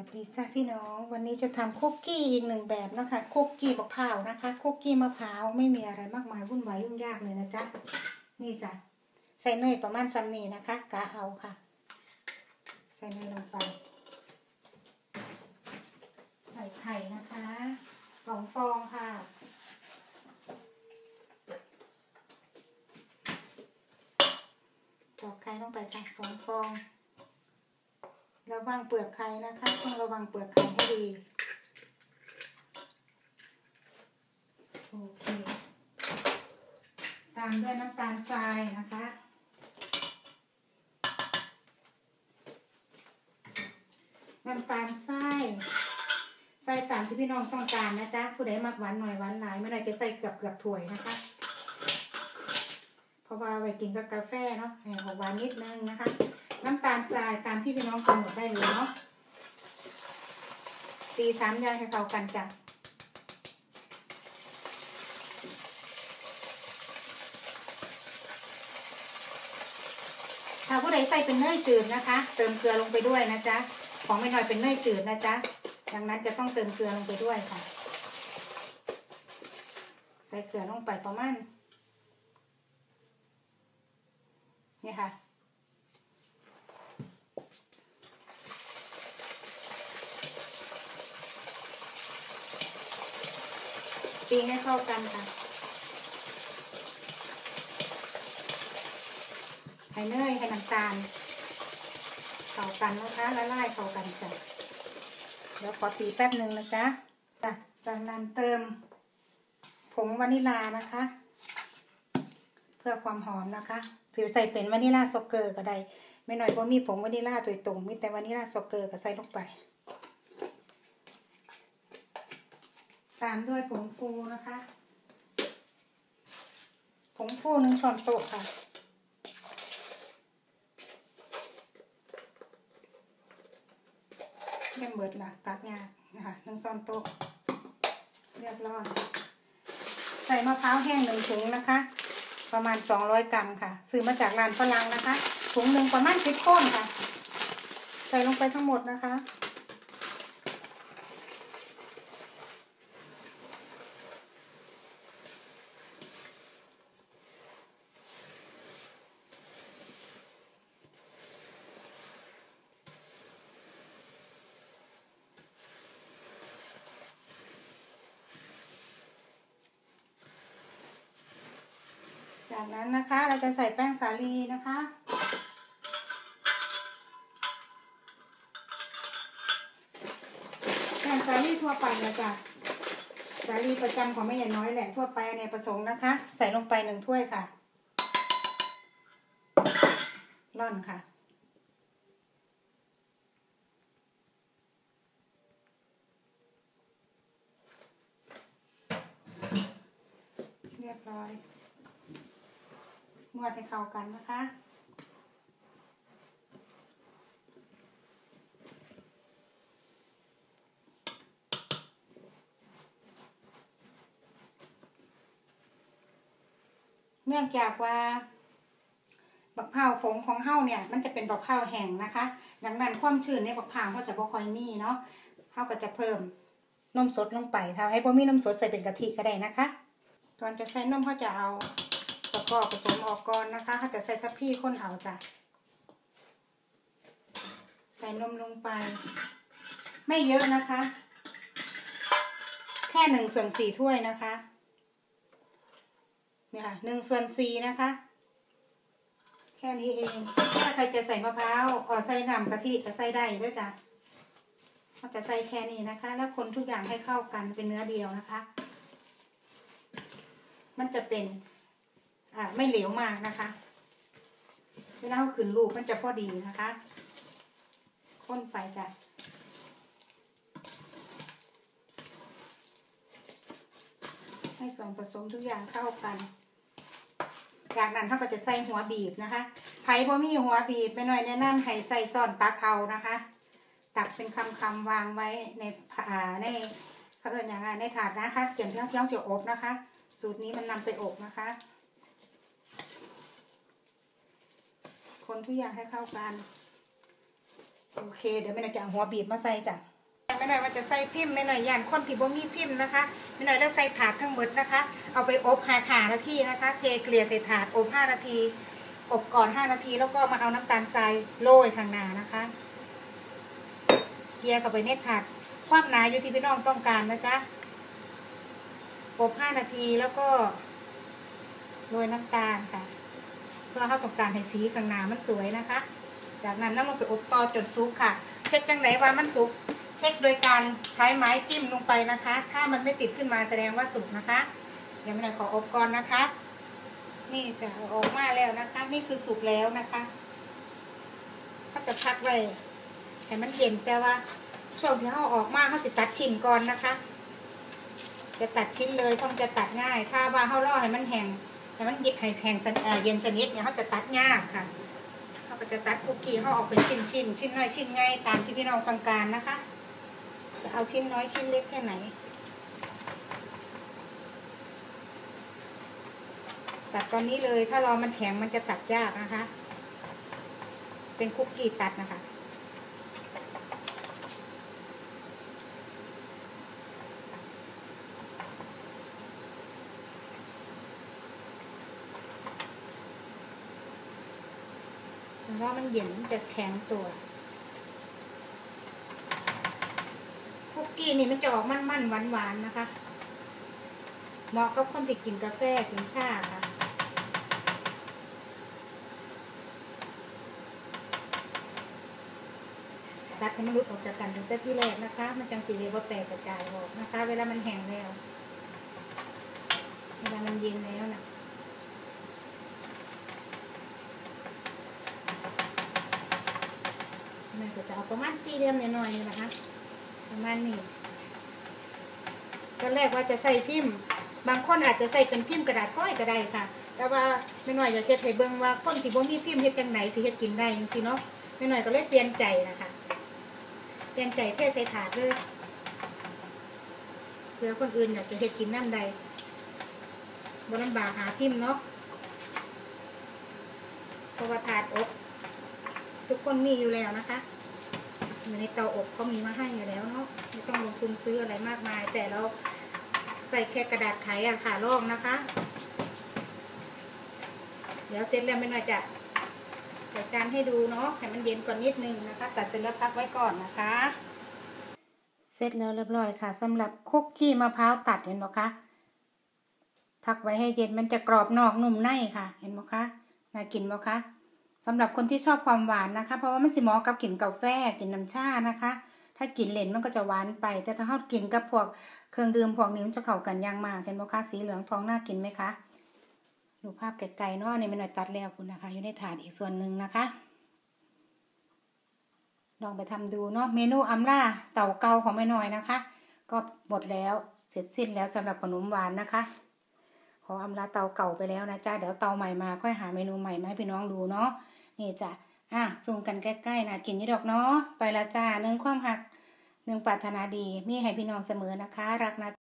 ดีจ้าพี่น้องวันนี้จะทำคุกกี้อีกหนึ่งแบบนะคะคุกกี้มะพร้าวนะคะคุกกี้มะพร้าวไม่มีอะไรมากมายวุ่นวายยุ่งยากเลยนะจ๊ะนี่จ้ะใส่เนยประมาณซ้ำนี้นะคะกะเอาค่ะใส่เนยลงไปใส่ไข่นะคะ2 ฟองค่ะตอกไข่ลงไปค่ะ2 ฟองระวังเปลือกไข่นะคะต้องระวังเปลือกไข่ให้ดีโอเคตามด้วยน้ำตาลทรายนะคะน้ำตาลทรายใส่ตามที่พี่น้องต้องการนะจ๊ะผู้ใดมักหวานหน่อยหวานหลายไม่หน่อยจะใส่เกือบถ้วยนะคะเพราะว่าไว้กินกับกาแฟเนาะให้ออกหวานนิดนึงนะคะน้ำตาลทรายตามที่พี่น้องกำหนดได้เลยเนาะตี3 อย่างให้เข้ากันจ้ะถ้าผู้ใดใส่เป็นเนยจืดนะคะเติมเกลือลงไปด้วยนะจ๊ะของไม่น้อยเป็นเนยจืดนะจ๊ะดังนั้นจะต้องเติมเกลือลงไปด้วยค่ะใส่เกลือลงไปประมาณนี่ค่ะตีให้เข้ากันค่ะให้เนยให้น้ำตาลเข้ากันนะคะละลายเข้ากันจ้ะเดี๋ยวขอตีแป๊บหนึ่งนะจ๊ะจากนั้นเติมผงวานิลานะคะเพื่อความหอมนะคะสิใส่เป็นวานิลาช็อกเกอร์ก็ได้ไม่หน่อยเพราะมีผงวานิลาตัวตรงมีแต่วานิลาช็อกเกอร์ก็ใส่ลงไปตามด้วยผงฟูนะคะผงฟู1 ช้อนโต๊ะค่ะเรียบเบิดละตักงานะคะ1 ช้อนโต๊ะเรียบร้อยใส่มะพร้าวแห้ง1 ถุงนะคะประมาณ200 กรัมค่ะซื้อมาจากร้านฝรั่งนะคะถุงหนึ่งประมาณ10 ก้อนค่ะใส่ลงไปทั้งหมดนะคะจากนั้นนะคะเราจะใส่แป้งสาลีนะคะแป้งสาลีทั่วไปนะจ๊ะสาลีประจำของแม่ใหญ่น้อยแหละทั่วไปในประสงค์นะคะใส่ลงไป1 ถ้วยค่ะร่อนค่ะเรียบร้อยนวดให้เข้ากันนะคะเนื่องจากว่าบักพร้าวผงของเฮาเนี่ยมันจะเป็นบักพร้าวแห้งนะคะดังนั้นความชื้นในบักพร้าวเขาจะบ่ค่อยมีเนาะเฮาก็จะเพิ่มนมสดลงไปทำให้บ่มีนมสดใส่เป็นกะทิก็ได้นะคะก่อนจะใส่นมเขาจะเอาตะกร้อผสมออกก่อนนะคะเขาจะใส่ทัพพีข้นเอาจ้ะใส่นมลงไปไม่เยอะนะคะแค่1/4 ถ้วยนะคะเนี่ยค่ะ1/4นะคะแค่นี้เองถ้าใครจะใส่มะพร้าวใส่น้ำกะทิก็ใส่ได้ด้วยจ้ะเราจะใส่แค่นี้นะคะแล้วคนทุกอย่างให้เข้ากันเป็นเนื้อเดียวนะคะมันจะเป็นไม่เหลวมากนะคะเวลาเราขึ้นลูกมันจะพอดีนะคะข้นไปจ้ะให้ส่วนผสมทุกอย่างเข้ากันจากนั้นเขาก็จะใส่หัวบีบนะคะไผ่พอมีหัวบีบไปหน่อยแนะนำให้ใส่ซ่อนตักเอานะคะตักเป็นคำๆวางไว้ในเขาเอิ้นอย่างไรในถาดนะคะเกี่ยวกับย่างเสียวอบนะคะสูตรนี้มันนำไปอบนะคะคนทุกอย่างให้เข้ากันโอเคเดี๋ยวแม่จะเอาหัวบีบมาใส่จ้ะไม่หน่อยว่าจะใส่พิมพ์ไม่หน่อยย่านคนที่บ่มีพิมพ์นะคะไม่หน่อยแล้วใส่ถาดทั้งหมดนะคะเอาไปอบ5 นาทีนะคะเทเกลี่ยใส่ถาดอบ5 นาทีอบก่อน5 นาทีแล้วก็มาเอาน้ำตาลทรายโรยข้างหน้านะคะเกลี่ยเข้าไปในถาดความหนาอยู่ที่พี่น้องต้องการนะจ๊ะอบ5 นาทีแล้วก็โรยน้ำตาลค่ะเพื่อเขาต้องการให้สีข้างหน้ามันสวยนะคะจากนั้นนำลงไปอบต่อจนสุกค่ะเช็คจังไหนว่ามันสุกเช็คโดยการใช้ไม้จิ้มลงไปนะคะถ้ามันไม่ติดขึ้นมาแสดงว่าสุกนะคะเดี๋ยวแม่หน่อยขออบก่อนนะคะนี่จะออกมาแล้วนะคะนี่คือสุกแล้วนะคะเขาจะพักไว้ให้มันเย็นแต่ว่าช่วงที่เขาออกมาเขาสิตัดชิ้นก่อนนะคะจะตัดชิ้นเลยเพราะมันจะตัดง่ายถ้าว่าเขาล่อให้มันแห้งให้มันให้แห้งเย็นสนิทเนี่ยเขาจะตัดยากค่ะเขาก็จะตัดคุกกี้เขาออกเป็นชิ้นน้อยชิ้นใหญ่ตามที่พี่น้องต้องการนะคะจะเอาชิ้นน้อยชิ้นเล็กแค่ไหนตัดตอนนี้เลยถ้ารอมันแข็งมันจะตัดยากนะคะเป็นคุกกี้ตัดนะคะเพราะมันเย็นจะแข็งตัวคุกกี้นี่มันจะออกมันหวานนะคะเหมาะกับคนที่กินกาแฟกินชาค่ะตัดให้มันรุดออกจากกันตั้งแต่ที่แรกนะคะมันจังสีเรียบแตกกระจายออกนะคะเวลามันแห้งแล้วเวลามันเย็นแล้วนะมันก็จะเอาประมาณ4 เหลี่ยมหน่อยๆนะคะประมาณนี้ตอนแรกว่าจะใส่พิมพ์บางคนอาจจะใส่เป็นพิมพ์กระดาษฝ้อยก็ได้ค่ะแต่ว่าไม่หน่อยอยากจะให้เบิ่งว่าคนที่บ่มีพิมพ์เฮ็ดจังไหนสิเฮ็ดกินได้จังซี่เนาะไม่หน่อยก็เลยเปลี่ยนใจนะคะเปลี่ยนใจเทใส่ถาดเลยเผื่อคนอื่นอยากจะเฮ็ดกินน้ำใดบ่ลำบากหาพิมพ์เนาะเพราะว่าถาดอบทุกคนมีอยู่แล้วนะคะอยู่ในเตาอบก็มีมาให้อยู่แล้วเนาะไม่ต้องลงทุนซื้ออะไรมากมายแต่เราใส่แค่กระดาษไขค่ะลอกนะคะเดี๋ยวเสร็จแล้วไม่น่าจะใส่จานให้ดูเนาะให้มันเย็นก่อนนิดนึงนะคะตัดเสร็จแล้วพักไว้ก่อนนะคะเสร็จแล้วเรียบร้อยค่ะสำหรับคุกกี้มะพร้าวตัดเห็นไหมคะพักไว้ให้เย็นมันจะกรอบนอกนุ่มในค่ะเห็นไหมคะน่ากินไหมคะสำหรับคนที่ชอบความหวานนะคะเพราะว่ามันสิเหมาะกับกินกาแฟกินน้ำชานะคะถ้ากินเหลนมันก็จะหวานไปแต่ถ้าเรากินกับพวกเครื่องดื่มพวกนี้มันจะเข้ากันอย่างมากเห็นไหมคะสีเหลืองทองน่ากินไหมคะดูภาพไกลๆเนาะนี่ไม่หน่อยตัดแล้วคุณนะคะอยู่ในถาดอีกส่วนหนึ่งนะคะลองไปทำดูเนาะเมนูอัมล่าเต่าเกาของแม่น้อยนะคะก็หมดแล้วเสร็จสิ้นแล้วสำหรับขนมหวานนะคะขออัมล่าเต่าเก่าไปแล้วนะจ้าเดี๋ยวเตาใหม่มาค่อยหาเมนูใหม่มาให้พี่น้องดูเนาะนี่จ้ะซูมกันใกล้ๆนะกินยี่ดอกเนาะไปละจ้า1 ความหัก 1 ปรารถนาดีมีให้พี่น้องเสมอนะคะรักนะ